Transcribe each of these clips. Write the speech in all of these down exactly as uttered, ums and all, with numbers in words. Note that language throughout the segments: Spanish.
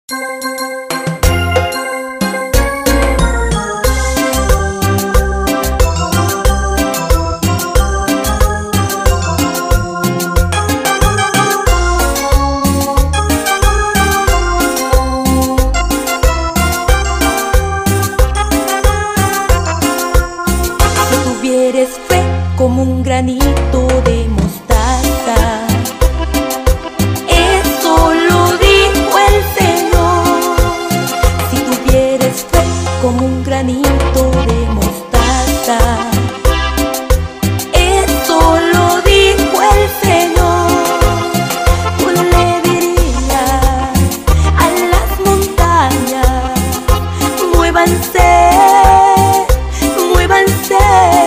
Como un granito de mostaza, eso lo dijo el Señor. Si tuvieres fe como un granito de mostaza, eso lo dijo el Señor. Tú le dirías a las montañas: muévanse, muévanse.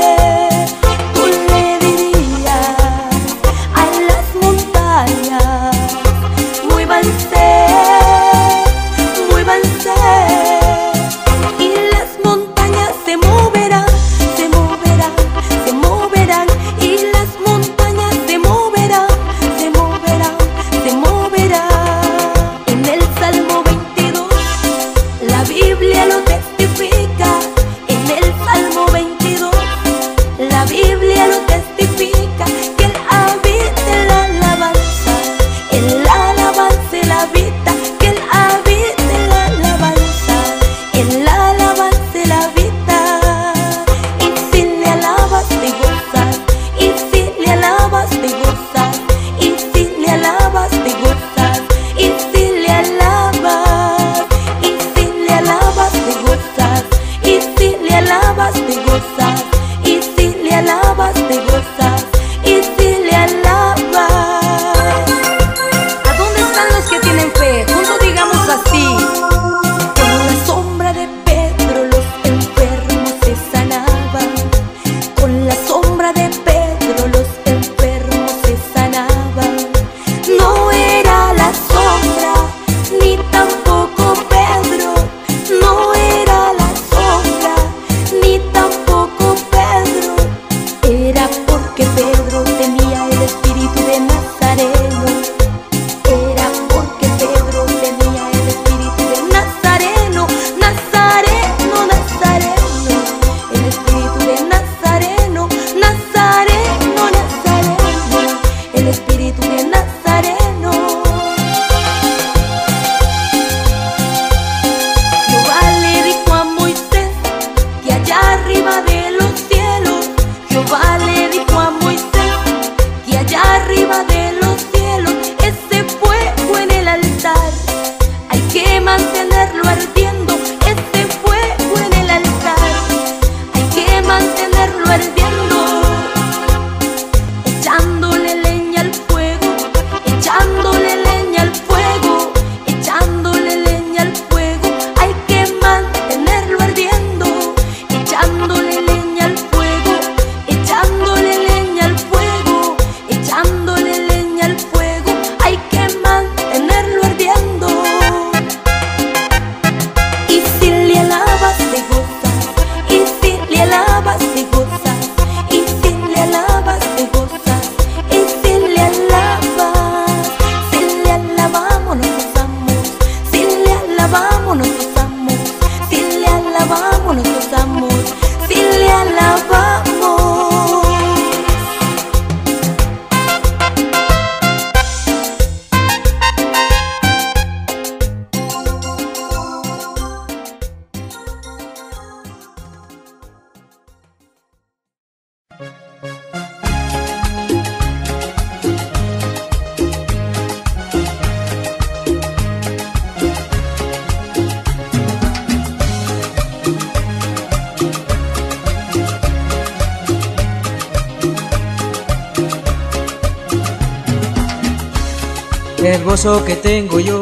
El gozo que tengo yo,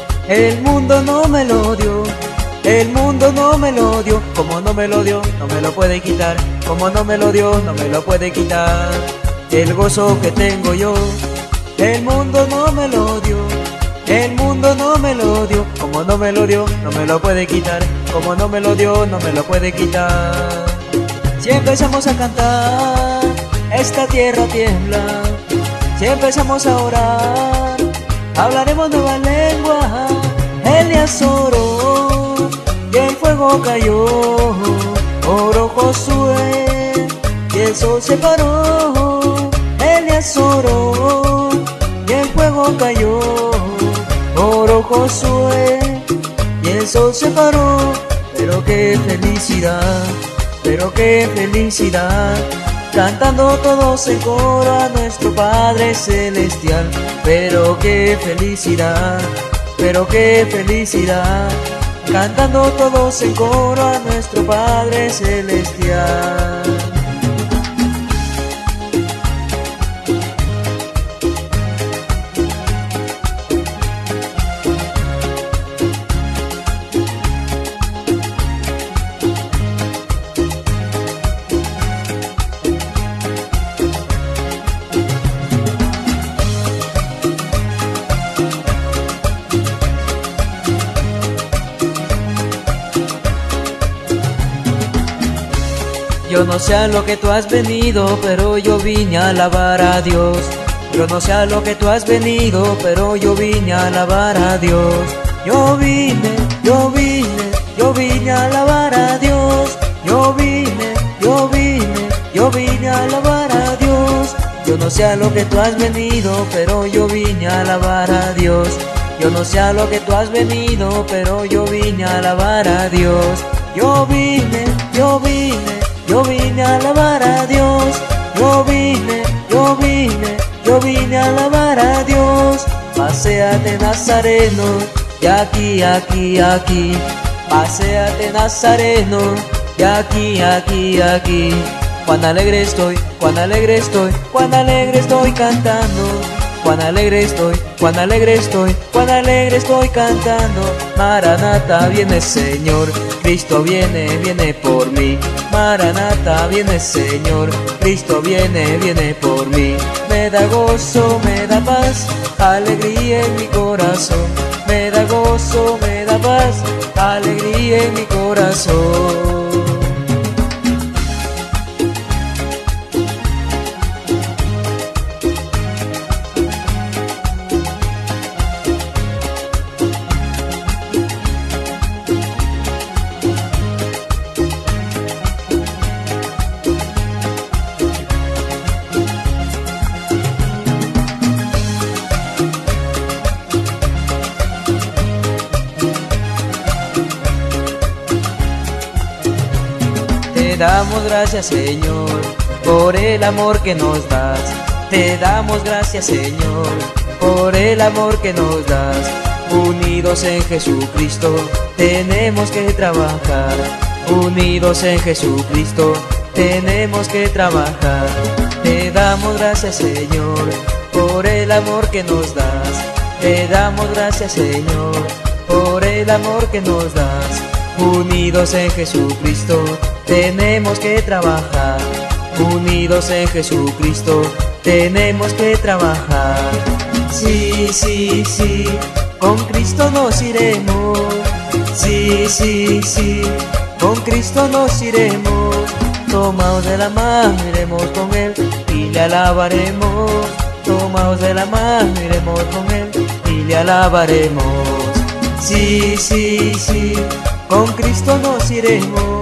el mundo no me lo dio. El mundo no me lo dio, como no me lo dio, no me lo puede quitar. Como no me lo dio, no me lo puede quitar. El gozo que tengo yo, el mundo no me lo dio. El mundo no me lo dio, como no me lo dio, no me lo puede quitar. Como no me lo dio, no me lo puede quitar. Si empezamos a cantar, esta tierra tiembla. Si empezamos a orar, hablaremos nueva lengua. Él le fuego cayó, oró Josué, y el sol se paró. Elías oró, y el fuego cayó, oró Josué, y el sol se paró. Pero qué felicidad, pero qué felicidad, cantando todos en coro a nuestro Padre Celestial. Pero qué felicidad, pero qué felicidad, cantando todos en coro a nuestro Padre Celestial. Yo no sé a lo que tú has venido, pero yo vine a alabar a Dios. Yo no sé a lo que tú has venido, pero yo vine a alabar a Dios. Yo vine, yo vine, yo vine a alabar a Dios. Yo vine, yo vine, yo vine a alabar a Dios. Yo no sé a lo que tú has venido, pero yo vine a alabar a Dios. Yo no sé a lo que tú has venido, pero yo vine a alabar a Dios. Yo vine, yo vine, yo vine a alabar a Dios. Yo vine, yo vine, yo vine a alabar a Dios. Paséate Nazareno, y aquí, aquí, aquí. Paséate Nazareno, y aquí, aquí, aquí. Cuán alegre estoy, cuán alegre estoy, cuán alegre estoy cantando. Cuán alegre estoy, cuán alegre estoy, cuán alegre estoy cantando. Maranata, viene Señor, Cristo viene, viene por mí. Maranata, viene Señor, Cristo viene, viene por mí. Me da gozo, me da paz, alegría en mi corazón. Me da gozo, me da paz, alegría en mi corazón. Te damos gracias, Señor, por el amor que nos das. Te damos gracias, Señor, por el amor que nos das. Unidos en Jesucristo tenemos que trabajar. Unidos en Jesucristo tenemos que trabajar. Te damos gracias, Señor, por el amor que nos das. Te damos gracias, Señor, por el amor que nos das. Unidos en Jesucristo tenemos que trabajar. Unidos en Jesucristo tenemos que trabajar. Sí, sí, sí, con Cristo nos iremos. Sí, sí, sí, con Cristo nos iremos. Tomaos de la mano, iremos con Él y le alabaremos. Tomaos de la mano, iremos con Él y le alabaremos. Sí, sí, sí, con Cristo nos iremos.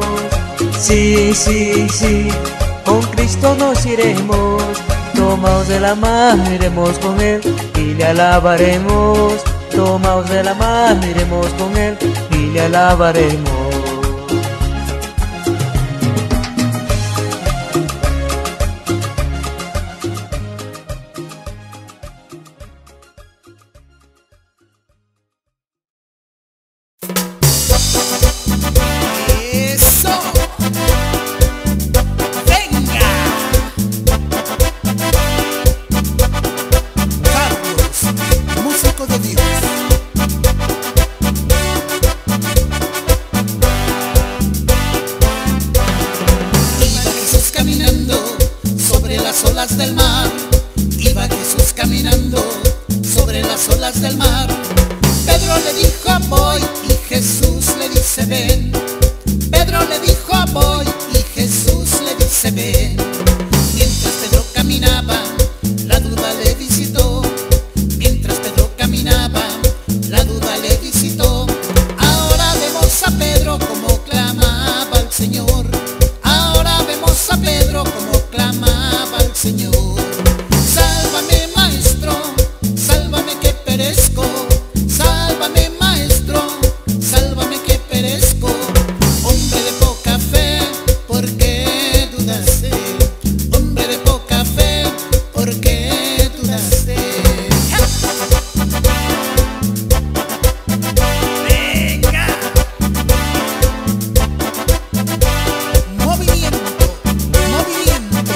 Sí, sí, sí, con Cristo nos iremos. Tomaos de la mano, iremos con Él y le alabaremos. Tomaos de la mano, iremos con Él y le alabaremos. Ahora vemos a Pedro como claro. Señor. Ahora vemos a Pedro como clamaba al Señor. Sálvame, maestro, sálvame que perezco. Sálvame, maestro, sálvame que perezco. Hombre de poca fe, ¿por qué dudaste? Hombre de poca fe, ¿por qué dudaste? ¡Venga! Movimiento, movimiento.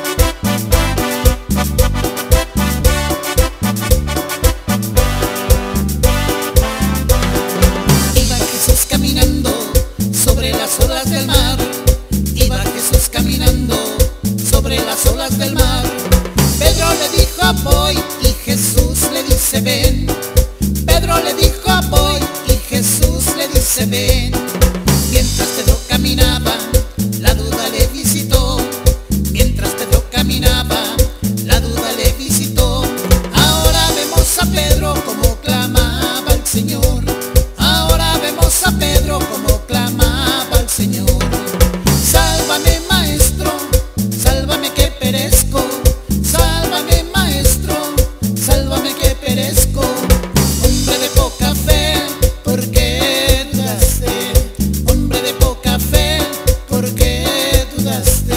Iba Jesús caminando sobre las olas del mar. Iba Jesús caminando sobre las olas del mar. Pedro le dijo voy y Jesús le dice ven. Pedro le dijo voy y Jesús le dice ven. Mientras Pedro caminaba, la duda le visitó. Mientras Pedro caminaba, la duda le visitó. Ahora vemos a Pedro como clamaba al Señor. Ahora vemos a Pedro como clamaba al Señor. Sálvame, maestro, sálvame que perezco. Sálvame, maestro, sálvame que perezco. Hombre de poca fe, ¿por qué dudaste? Hombre de poca fe, ¿por qué dudaste?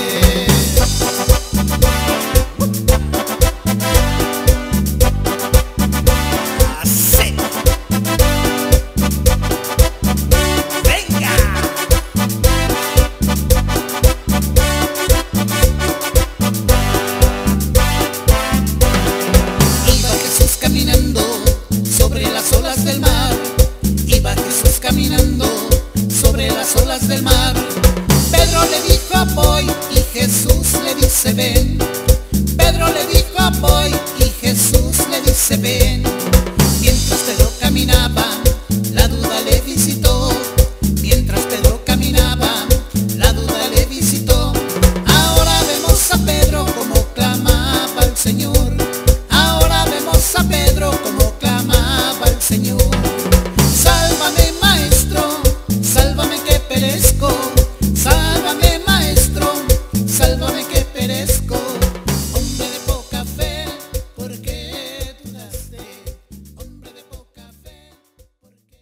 Así. ¡Venga! Iba Jesús caminando sobre las olas del mar. Iba Jesús caminando sobre las olas del mar. Pedro le dijo voy y Jesús le dice ven. Pedro le dijo voy y Jesús le dice ven. Mientras Pedro caminaba, la duda le visitó. Mientras Pedro caminaba, la duda le visitó. Ahora vemos a Pedro como clamaba al Señor. Ahora vemos a Pedro como clamaba al Señor. Sálvame, maestro, sálvame que perezco. Sálvame, maestro, sálvame que perezco. Hombre de poca fe, ¿por qué dudaste? Hombre de poca fe, ¿por qué?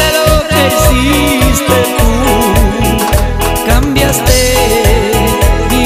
cambiaste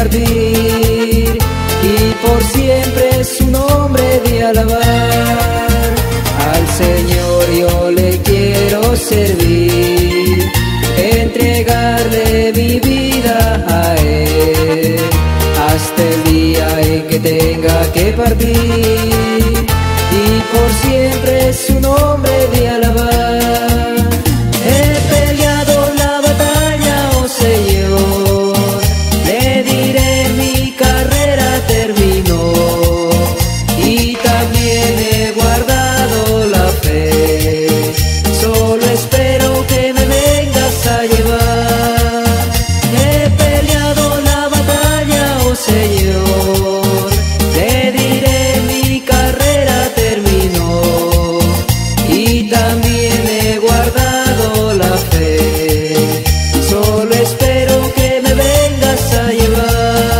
partir, y por siempre su nombre de alabar. Al Señor yo le quiero servir, entregarle mi vida a Él, hasta el día en que tenga que partir, y por siempre su nombre de alabar. He peleado la batalla, oh Señor, le diré mi carrera terminó, y también he guardado la fe, solo espero que me vengas a llevar. He peleado la batalla, oh Señor, le diré mi carrera terminó, y también he guardado la fe, solo espero que me vengas a llevar.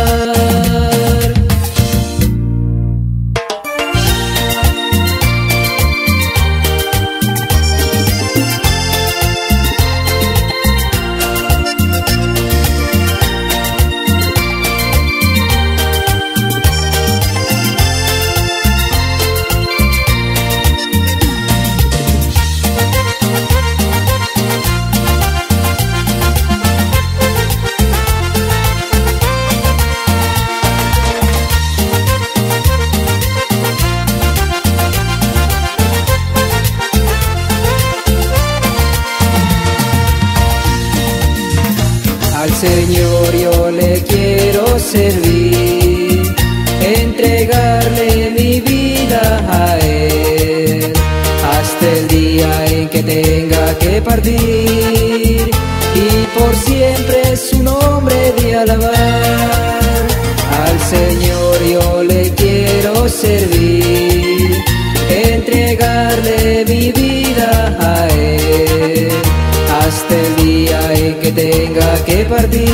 Al Señor yo le quiero servir, entregarle mi vida a Él, hasta el día en que tenga que partir, y por siempre su nombre de alabar. Al Señor yo le quiero servir, entregarle mi vida a Él, hasta el día en que tenga que partir,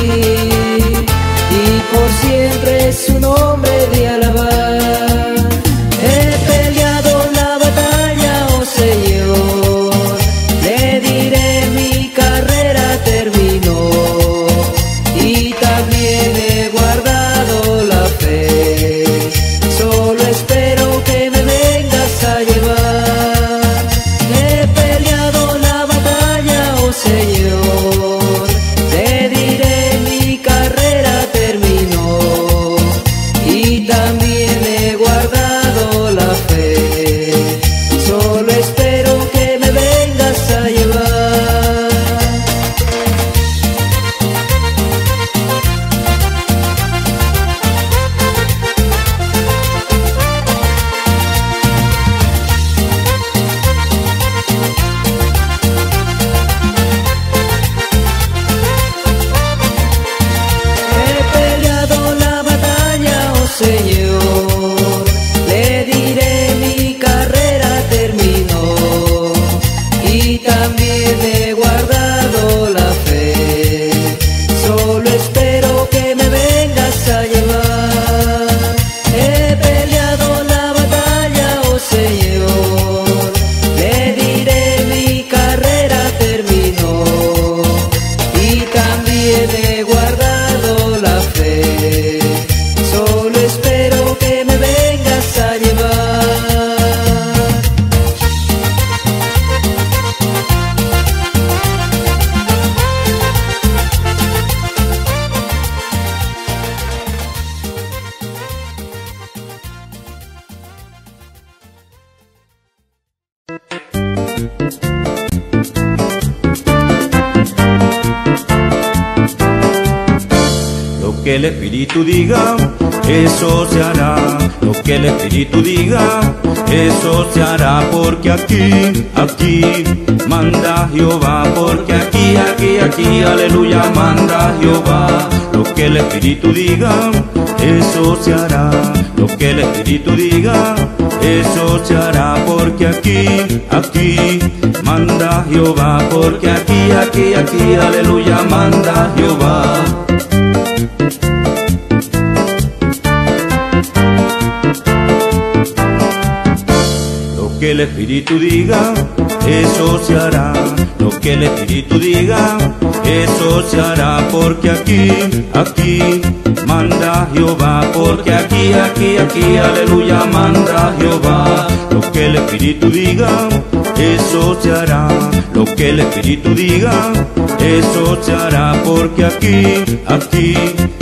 y por siempre su nombre de alabar. He peleado la batalla, oh Señor, le diré mi carrera terminó, y también he guardado la fe, solo espero que me vengas a llevar. He peleado la batalla, oh Señor, le diré mi carrera terminó, y también he guardado la fe, solo espero que me vengas a llevar. He peleado la batalla, oh Señor, le diré mi carrera terminó, y también he guardado la fe, solo espero que me vengas a llevar. He peleado la batalla, oh Señor, le diré mi carrera terminó, y también he guardado la fe, solo espero que me vengas a llevar. Lo que el Espíritu diga, eso se hará. Lo que el Espíritu diga, eso se hará. Porque aquí, aquí manda Jehová. Porque aquí, aquí, aquí, aleluya, manda Jehová. Lo que el Espíritu diga, eso se hará. Lo que el Espíritu diga, eso se hará. Porque aquí, aquí manda Jehová. Porque aquí, aquí, aquí, aleluya, manda Jehová. Lo que el Espíritu diga, eso se hará. Lo lo que el Espíritu diga, eso se hará, porque aquí, aquí manda Jehová, porque aquí, aquí, aquí, aleluya, manda Jehová. Lo que el Espíritu diga, eso se hará, lo que el Espíritu diga, eso se hará, porque aquí, aquí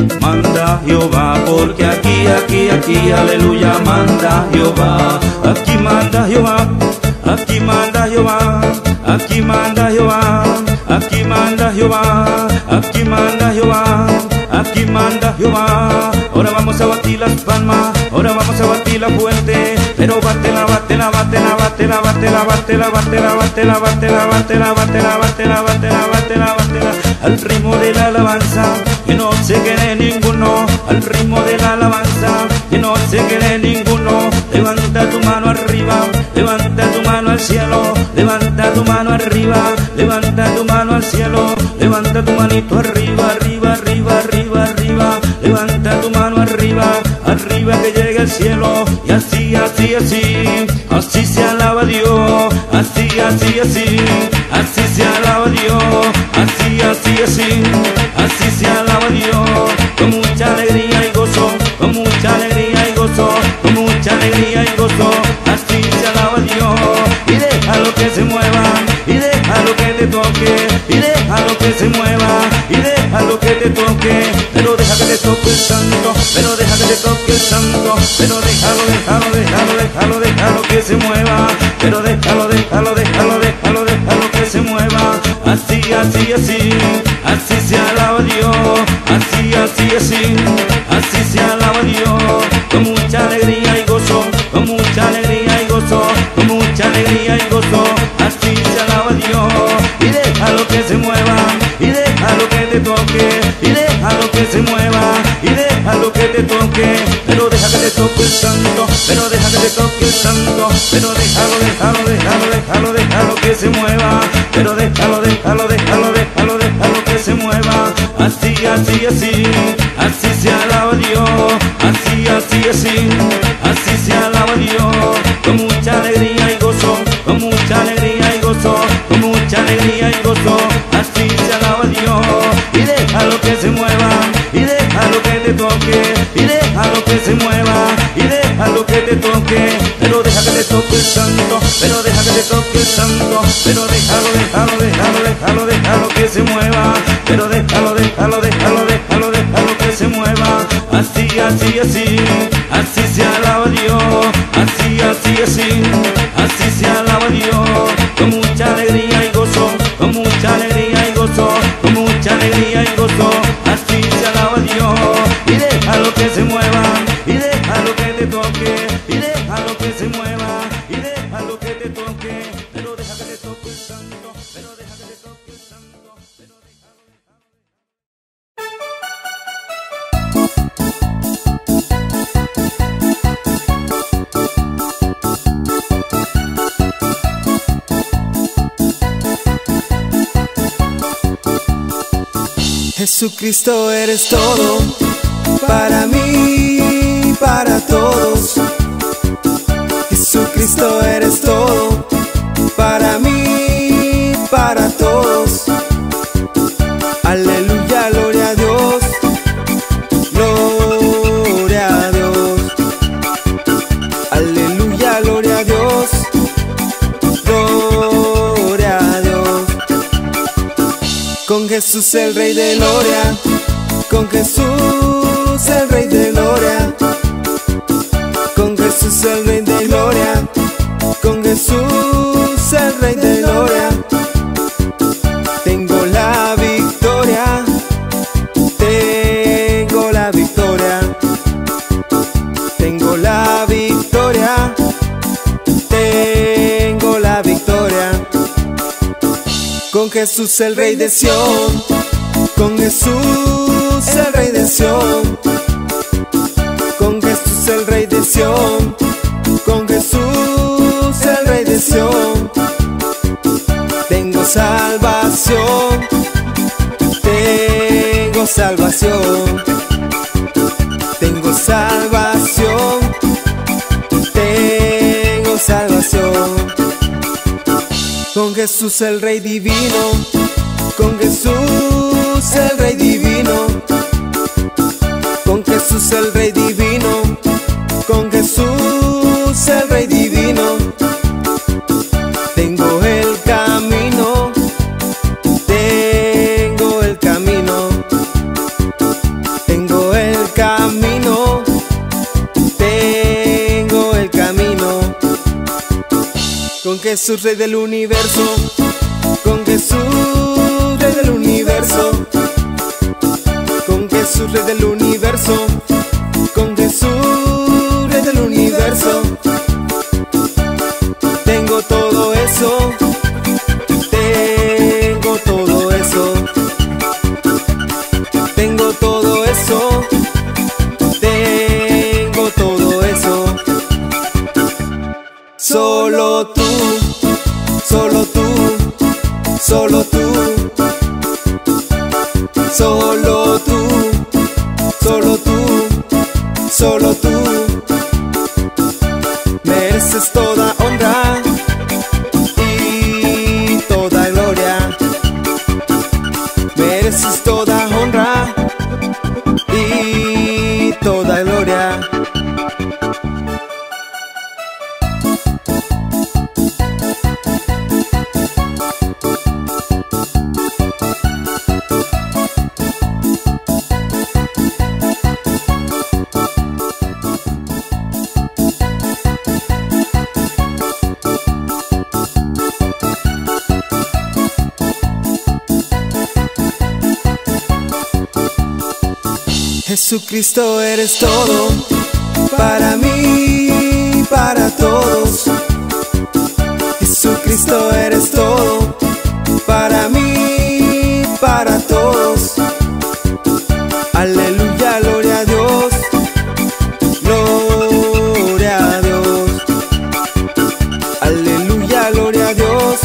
manda Jehová, porque aquí, aquí, aquí, aleluya, manda Jehová. Aquí manda Jehová, aquí manda Jehová, aquí manda Jehová, aquí manda Jehová, aquí manda Jehová, aquí manda Jehová. Ahora vamos a batir las palmas, ahora vamos a batir la fuerte, pero bátela, bátela, bátela, bátela, bátela, bátela, bátela, bátela, bátela, bátela, bátela, bátela, bátela, bátela, bátela, al ritmo de la alabanza, que no se quede ninguno, al ritmo de la alabanza, que no se quede ninguno. Levanta tu mano arriba, levanta tu mano al cielo, levanta tu mano arriba, levanta tu mano al cielo, levanta tu manito arriba, arriba, arriba, arriba, arriba, levanta tu mano arriba, arriba que llegue al cielo, y así, así, así, así se alaba Dios, así, así, así, así se alaba Dios, así, así, así, así se alaba Dios, con mucha alegría y gozo, con mucha alegría y gozo, con mucha alegría y gozo, así se alaba Dios. Y déjalo que se mueva, y déjalo que te toque, y déjalo que se mueva, y déjalo que te toque, pero deja que te toque el santo, pero deja que te toque el santo, pero déjalo, déjalo, déjalo, déjalo, déjalo que se mueva, pero déjalo, déjalo, déjalo, déjalo, déjalo que se mueva, así, así, así, así se alaba Dios, así, así, así, así se alaba Dios, con mucha alegría y gozo, con mucha alegría y gozo, con mucha alegría y gozo, así se alaba Dios. Y déjalo que se mueva, y déjalo que te toque, y déjalo que se mueva, y déjalo que te toque, pero deja que te toque el santo, pero deja que te toque el santo, pero déjalo, déjalo, déjalo, déjalo, déjalo que se mueva, pero déjalo, déjalo, déjalo, déjalo, déjalo que se mueva, así, así, así, así se alaba Dios, así, así, así, así se alaba Dios, con mucha alegría y gozo, con mucha alegría y gozo, con mucha alegría y gozo, así se alaba Dios. Y déjalo que se mueva, y déjalo que te toque, y déjalo que se mueva, y déjalo que te toque, pero deja que te toque el santo, pero deja que te toque el santo, pero déjalo, déjalo, déjalo, déjalo, déjalo que se mueva, pero déjalo, déjalo, déjalo, déjalo, déjalo que se mueva, así, así, así, así se alaba Dios, así, así, así, así se alaba Dios, con mucha alegría y gozo, con mucha alegría y gozo, con mucha alegría y gozo, así se alaba Dios. Y déjalo que se mueva, y déjalo que te toque, y déjalo que se mueva, y déjalo que te toque, pero deja que te toque el santo, pero deja que te toque el santo, pero déjalo, Jesucristo eres todo, para mí, para todos. Jesucristo eres todo, para mí, para todos. Aleluya, gloria a Dios, gloria a Dios. Aleluya, gloria a Dios, gloria a Dios. Con Jesús el Rey de Gloria, con Jesús el Rey de Gloria, con Jesús el Rey de Gloria, con Jesús el Rey de Gloria. Tengo la victoria, tengo la victoria, tengo la victoria, tengo la victoria. Con Jesús el Rey de Sión, con Jesús el Rey de Sión, con Jesús el Rey de Sión, con Jesús el Rey de Sión. Tengo salvación, tengo salvación, tengo salvación, tengo salvación. Con Con Jesús el Rey divino, con Jesús el Rey divino, con Jesús el Rey divino, con Jesús el Rey divino. Tengo el camino, tengo el camino, tengo el camino, tengo el camino. Con Jesús Rey del universo, con Jesús Rey del universo, con Jesús Rey del universo, con Jesús Rey del universo. Tengo todo eso, tengo todo eso, tengo todo eso, tengo todo eso. Solo tú, solo tú, solo tú, solo tú, solo tú, solo tú. Mereces toda honra y toda gloria. Mereces toda honra y toda gloria. Jesucristo eres todo, para mí, para todos. Jesucristo eres todo, para mí, para todos. Aleluya, gloria a Dios, gloria a Dios. Aleluya, gloria a Dios,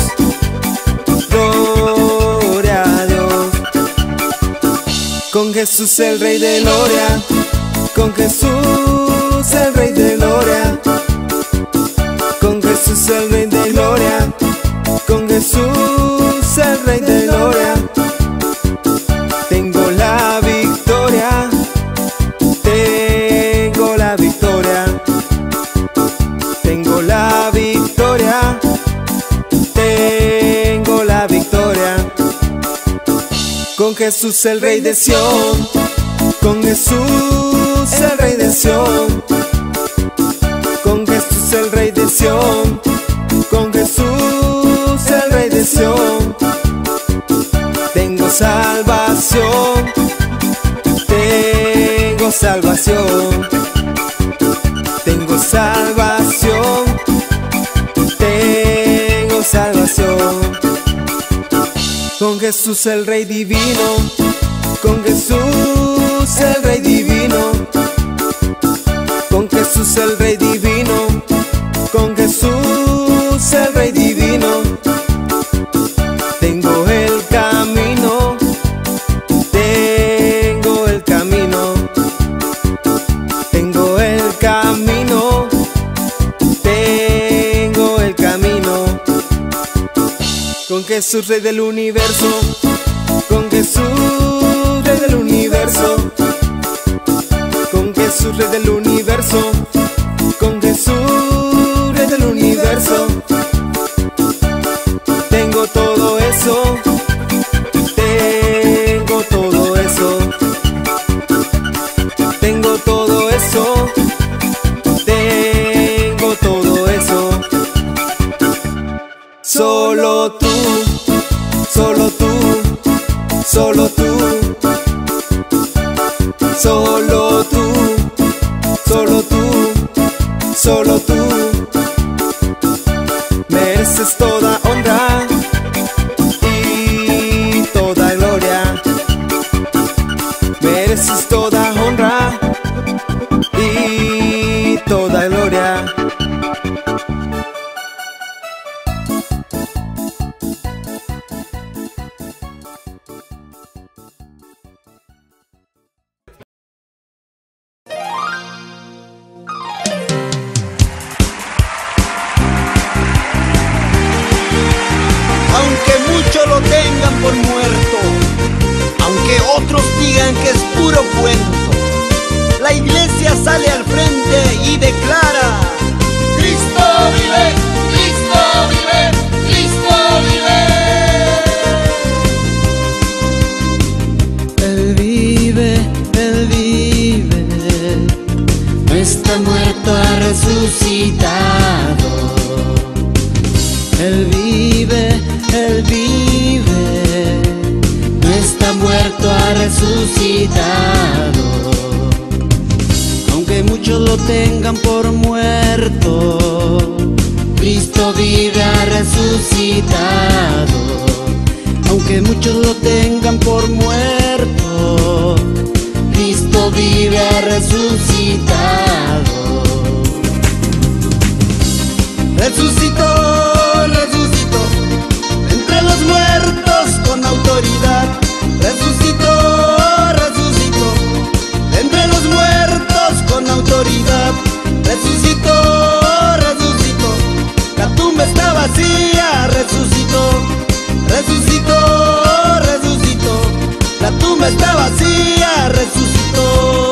gloria a Dios. Con Jesús el Rey de gloria, con Jesús el Rey de gloria, con Jesús el Rey de gloria, con Jesús el Rey de gloria. Tengo la victoria, tengo la victoria, tengo la victoria, tengo la victoria. Con Jesús el Rey de Sión, con Jesús el Rey de Sión, con Jesús el Rey de Sión, con Jesús el Rey de Sión. Tengo salvación, tengo salvación, tengo salvación, tengo salvación. Con Jesús el Rey divino, con Jesús el Rey divino, con Jesús el Rey divino, con Jesús el Rey divino. Tengo el camino, tengo el camino, tengo el camino, tengo el camino. Con Jesús Rey del universo, con Jesús Rey del universo, con Jesús Rey del universo, con Jesús Rey del universo. Tengo todo eso, tengo todo eso, tengo todo eso, tengo todo eso. Solo tú, solo tú, solo tú. digan que es puro cuento. La iglesia sale al frente y declara: Cristo vive, Cristo vive, Cristo vive. Él vive, Él vive, no está muerto, ha resucitado. Él vive, Él vive, no está muerto, ha resucitado. Aunque muchos lo tengan por muerto, Cristo vive, ha resucitado. Aunque muchos lo tengan por muerto, Cristo vive, ha resucitado. Resucitó, resucitó, entre los muertos con autoridad. Resucitó, resucitó, entre los muertos con autoridad. Resucitó, resucitó, la tumba está vacía. Resucitó, resucitó, resucitó, la tumba está vacía. Resucitó.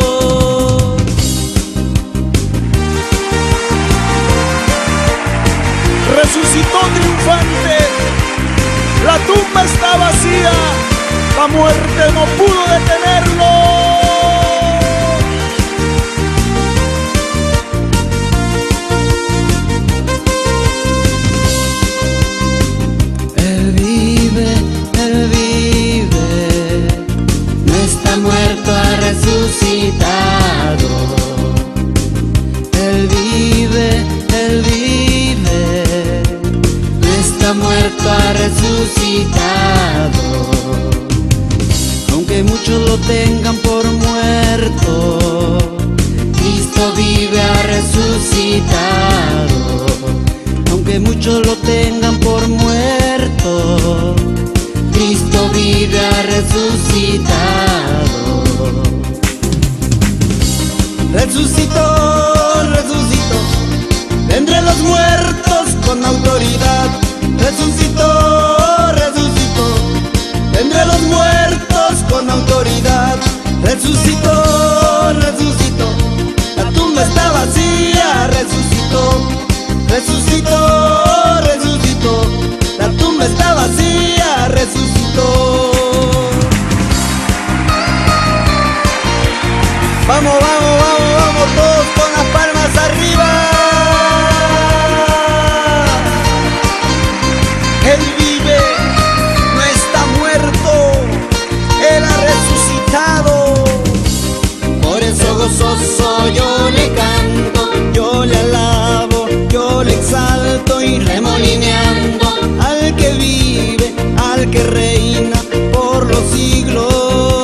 Resucitó triunfante, la tumba está vacía, la muerte no pudo detenerlo. Él vive, Él vive, no está muerto, ha resucitado. Él vive, Él vive, no está muerto, ha resucitado. Aunque muchos lo tengan por muerto, Cristo vive, ha resucitado. Aunque muchos lo tengan por muerto, Cristo vive, ha resucitado. Resucitó, resucitó, entre los muertos con autoridad. Resucitó, resucitó, entre los muertos con autoridad. Resucitó, resucitó, la tumba está vacía. Resucitó, resucitó, resucitó, la tumba está vacía. Resucitó. Vamos, vamos, vamos, vamos, todos con las palmas arriba. Él vive, no está muerto, Él ha resucitado. Por eso gozoso yo le canto, Yo le alabo, yo le exalto y remolineando al que vive, al que reina por los siglos.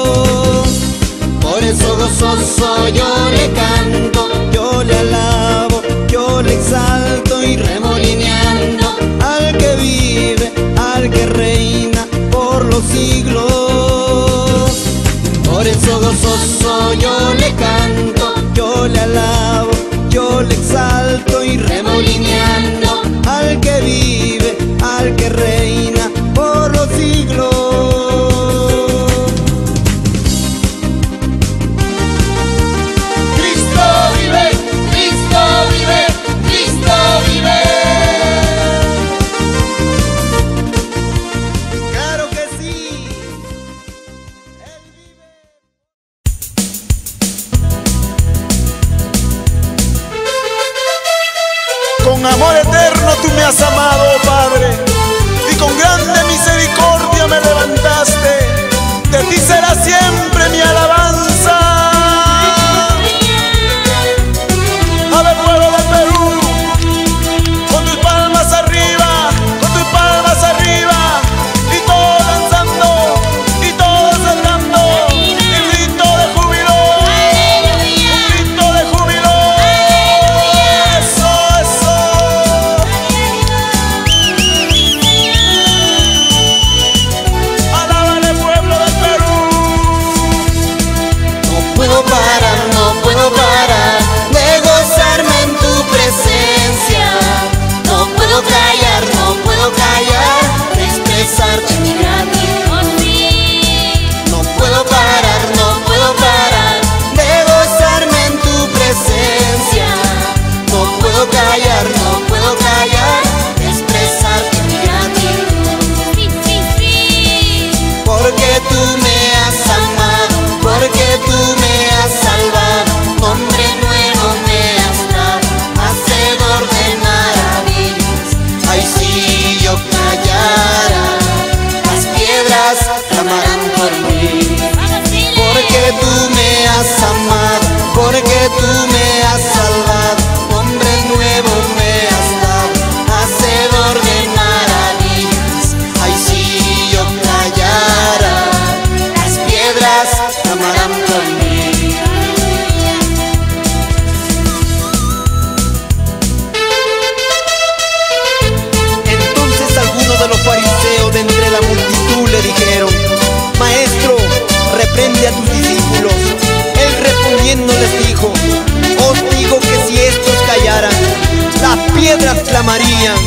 por eso gozoso yo le canto, Yo le alabo, yo le exalto y remolineando al que vive, al que reina por los siglos. por eso gozoso yo le canto, Yo le alabo, yo le exalto y remolineando al que vive, al que reina por los siglos. Cristo vive, Cristo vive, Cristo vive. Claro que sí. Él vive. Con amor eterno. has amado, porque tú me has salvado, nombre nuevo me has dado, hacedor de maravillas. Ay, si yo callara, las piedras clamarán por mí. Entonces algunos de los fariseos de entre la multitud le dijeron: Maestro, reprende a tus discípulos. Él respondiendo les dijo: os digo que si estos callaran, las piedras clamarían.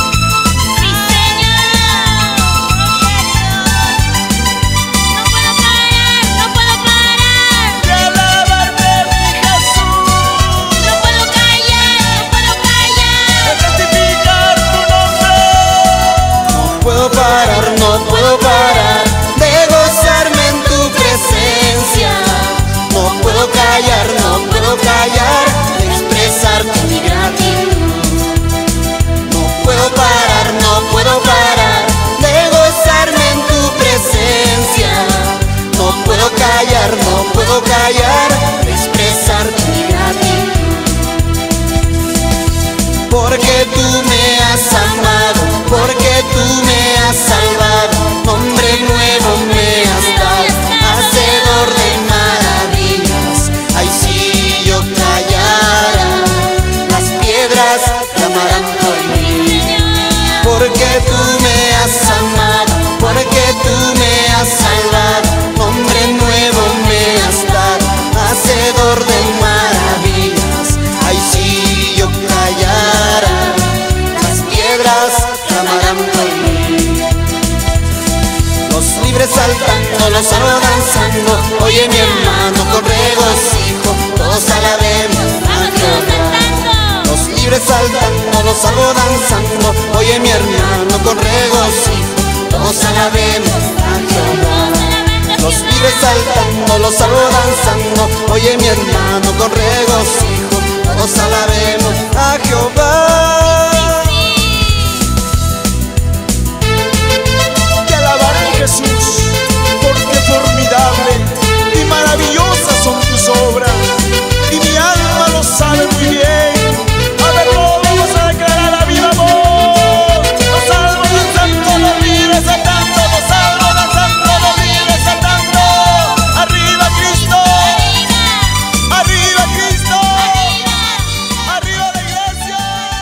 No puedo parar de gozarme en tu presencia. No puedo callar, no puedo callar de expresarte mi gratitud. No puedo parar, no puedo parar de gozarme en tu presencia. No puedo callar, no puedo callar de expresarte mi gratitud. Porque tú me has amado, porque tú me has salvado, nombre nuevo me has dado, hacedor de maravillas. Ay, si yo callara, las piedras clamarán por mí. Porque tú me has amado, porque tú me has salvado, nombre nuevo me has dado, hacedor de maravillas. Ay, si yo callara, las piedras clamarán por mí. Los libres saltando, los salvo danzando, oye mi hermano con regocijo, todos alabemos a Jehová. Los libres saltando, los salvo danzando, oye mi hermano con regocijo, todos alabemos a Jehová. Los libres saltando, los salvo danzando, oye mi hermano con regocijo, todos alabemos a Jehová. Jesús, porque formidable y maravillosas son tus obras, y mi alma lo sabe muy bien. A verlo, vamos a declarar a viva voz: los salvo danzando, los libres saltando, los salvo danzando, los libres saltando. Arriba Cristo, arriba Cristo, arriba la iglesia.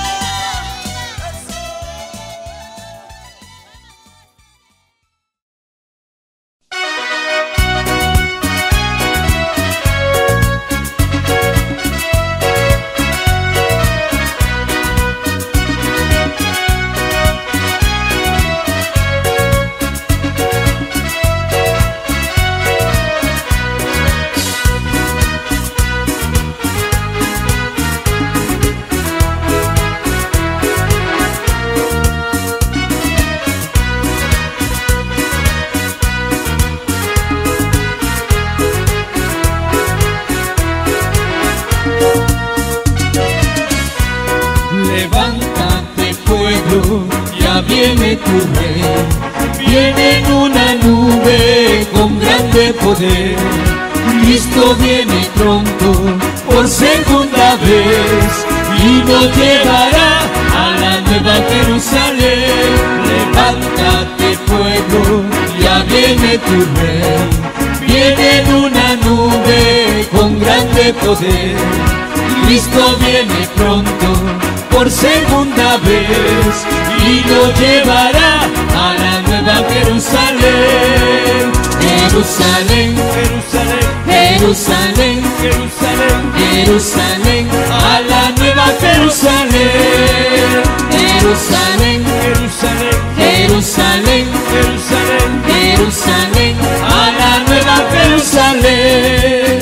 Levántate pueblo, ya viene tu rey, viene en una nube con grande poder. Cristo viene pronto por segunda vez y nos llevará a la nueva Jerusalén. Levántate pueblo, ya viene tu rey, viene en una nube con grande poder. Cristo viene pronto por segunda vez y nos llevará a la nueva Jerusalén. Jerusalén, Jerusalén, Jerusalén, Jerusalén, Jerusalén, a la nueva Jerusalén. Jerusalén, Jerusalén, Jerusalén, Jerusalén, Jerusalén, a la nueva Jerusalén.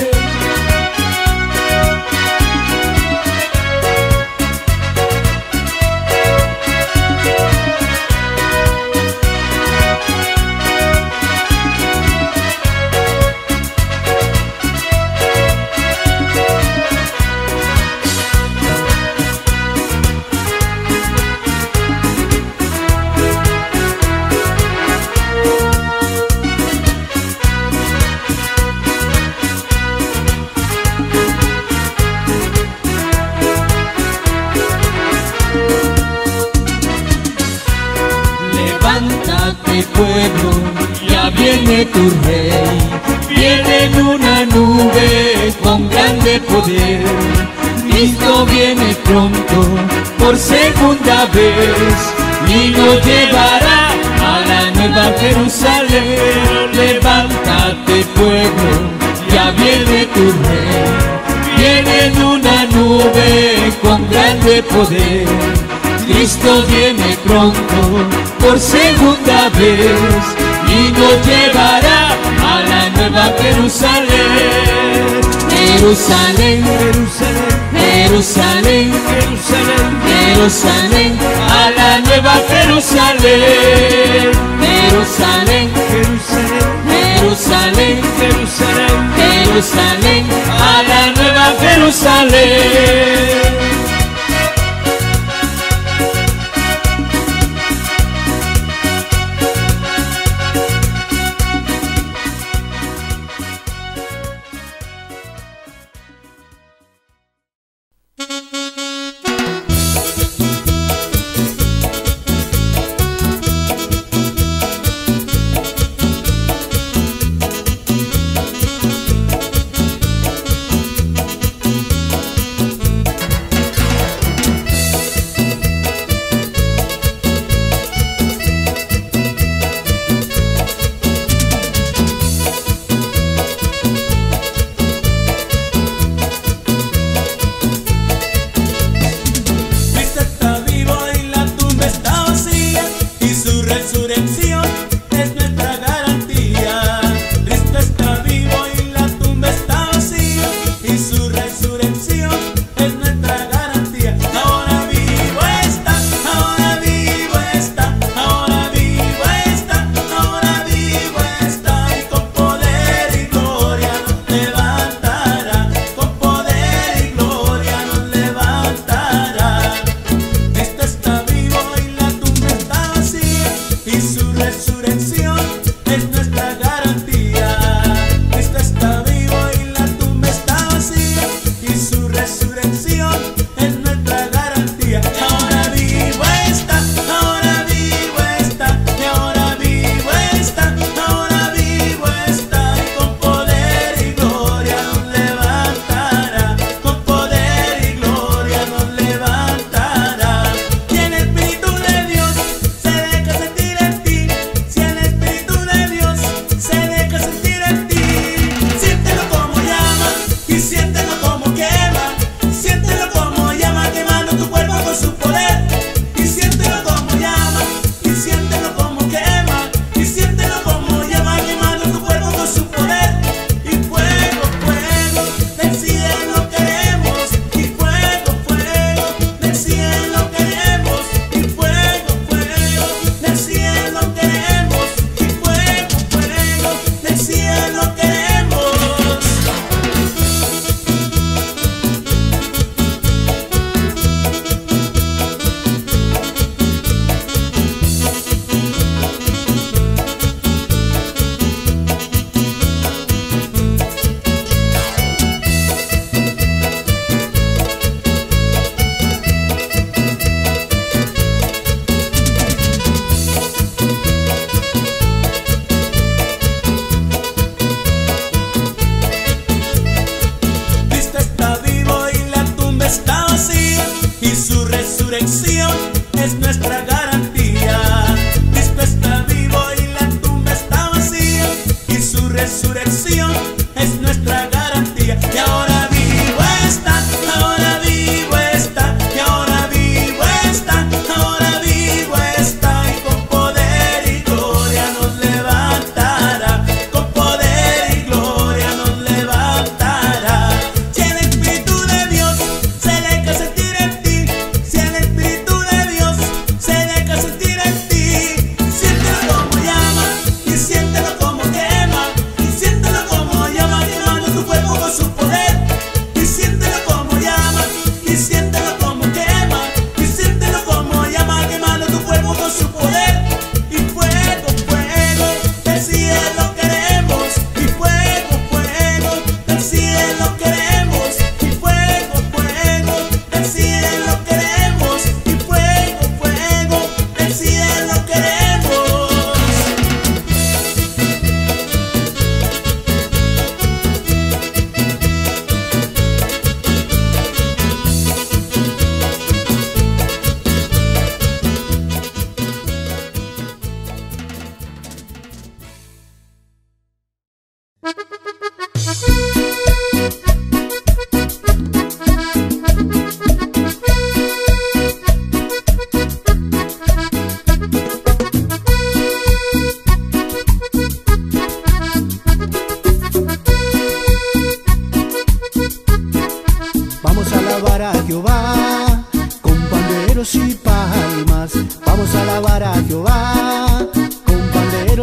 pueblo, ya viene tu rey. Viene en una nube con grande poder. Cristo viene pronto por segunda vez y nos llevará a la nueva Jerusalén. Levántate pueblo, ya viene tu rey. Viene en una nube con grande poder. Cristo viene pronto por segunda vez y nos llevará a la nueva Jerusalén. Jerusalén, Jerusalén, Jerusalén, Jerusalén, Jerusalén, a la nueva Jerusalén. Jerusalén, Jerusalén, Jerusalén, Jerusalén, Jerusalén, a la nueva Jerusalén. Siéntelo como quema, y siéntelo como llama, quemando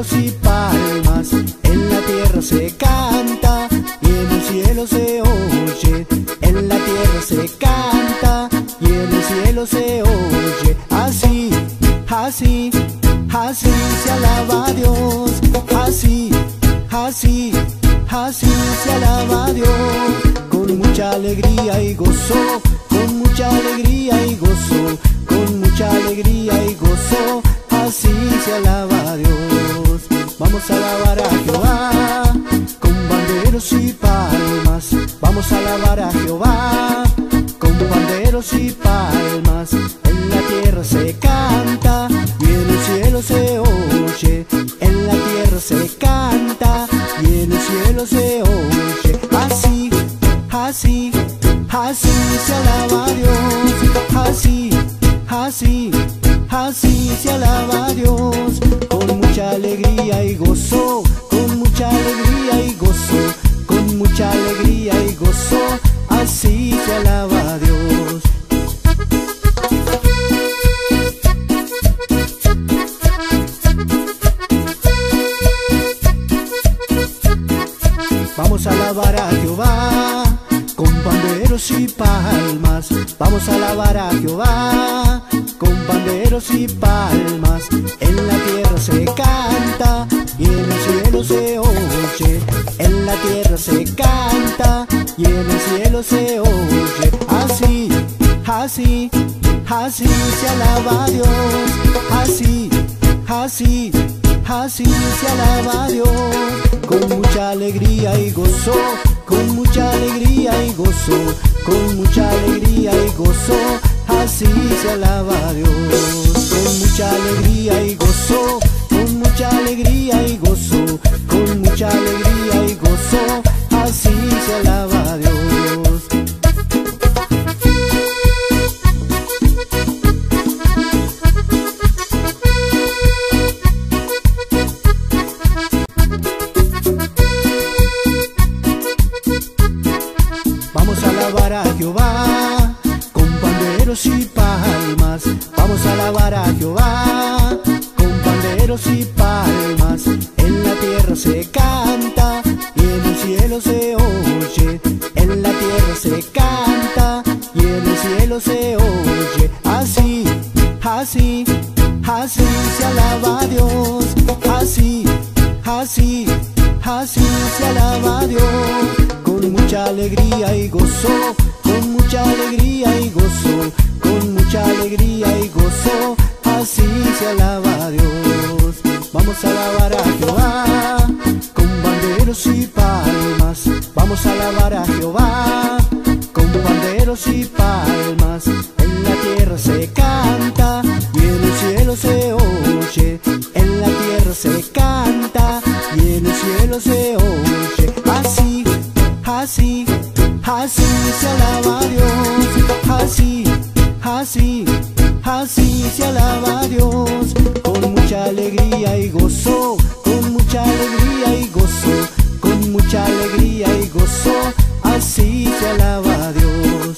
panderos y palmas, en la tierra se canta y en el cielo se oye. En la tierra se canta y en el cielo se oye. Así, así, así se alaba a Dios. Así, así, así se alaba a Dios. Con mucha alegría y gozo, con mucha alegría y gozo, con mucha alegría y gozo, así se alaba a Dios. Vamos a alabar a Jehová con panderos y palmas. Vamos a alabar a Jehová con panderos y palmas. En la tierra se canta y en el cielo se oye. En la tierra se canta y en el cielo se oye. Así, así, así se alaba a Dios. Así, así, así se alaba a Dios. Con mucha alegría y gozo, con mucha alegría y gozo, con mucha alegría y gozo, así se alaba a Dios. Vamos a alabar a Jehová con panderos y palmas. Vamos a alabar a Jehová con panderos y palmas. En la tierra se canta y en el cielo se oye. En la tierra se canta y en el cielo se oye. Así, así, así se alaba a Dios. Así, así, así se alaba a Dios. Con mucha alegría y gozo, con mucha alegría y gozo, con mucha alegría y gozo, así se alaba a Dios. Con mucha alegría y gozo, con mucha alegría y gozo, con mucha alegría y gozo, así se alaba a Dios. Vamos a alabar a Jehová con panderos y palmas. Vamos a alabar a Jehová con panderos y palmas. En la tierra se canta y en el cielo se oye. En la tierra se canta y en el cielo se oye. Así, así, así se alaba a Dios. Así, así, así se alaba a Dios. Con mucha alegría y gozo, con mucha alegría y gozo, con mucha alegría y gozo, así se alaba a Dios. Vamos a alabar a Jehová con panderos y palmas. Vamos a alabar a Jehová con panderos y palmas. En la tierra se canta y en el cielo se oye. En la tierra se canta y en el cielo se oye. Así, así, así se alaba a Dios. Así, así, así se alaba a Dios. Con mucha alegría y gozo, con mucha alegría y gozo, con mucha alegría y gozo, así se alaba a Dios.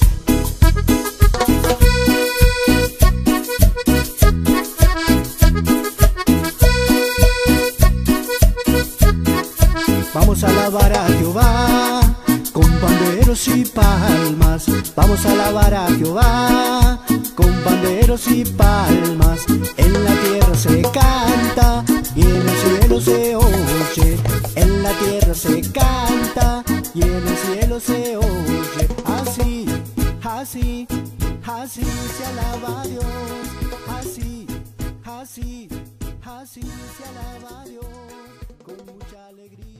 Vamos a alabar a Jehová con panderos y palmas. Vamos a alabar a Jehová con panderos y palmas. En la tierra se canta y en el cielo se oye. En la tierra se canta y en el cielo se oye. Así, así, así se alaba a Dios. Así, así, así se alaba a Dios. Con mucha alegría.